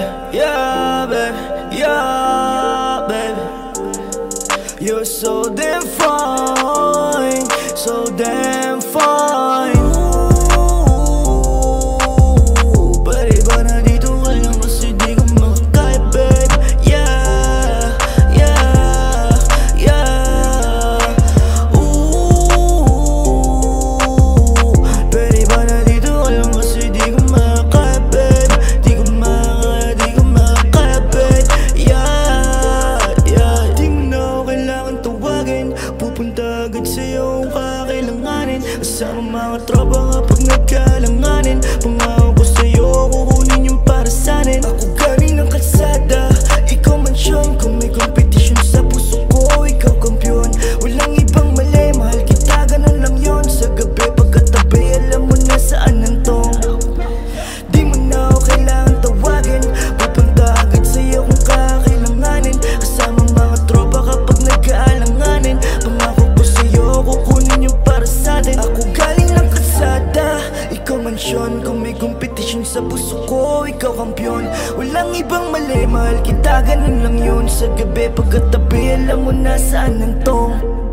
yeah, baby, yeah, baby. You're so damn fine, so damn fine. Pero iba na dito ka lang kasi di ka makakaya, babe. Yeah, yeah, yeah. Pero iba na dito ka lang kasi di ka makakaya, babe. Di ka makakaya, babe. Yeah, yeah. Di mo na ako kailangan tawagin, pupunta agad sa'yo kung kakailanganin. Kasama mga tropa kapag nagkaalanganin. Pangako ko sa'yo, kukunin yung para sa'nin. Ako galing ng kalsada, ikaw mansyon. Kung may competition sa puso ko, ikaw kampiyon. Walang ibang mali, mahal kita, ganun lang yun. Sa gabi pagkatabi, alam mo na saan ang tong. Di mo na ako kailangan tawagin, pupunta agad sa'yo kung kakailanganin. Kasama mga tropa kapag nagkaalanganin. Pangako ko sa'yo, kukunin yung para sa'tin. Ako galing ng kalsada, ikaw mansyon. Kung may competition sa puso ko, ikaw kampiyon. Walang ibang mali, mahal kita, ganun lang yun. Sa gabi pagkatabi, alam mo na saan ang tong.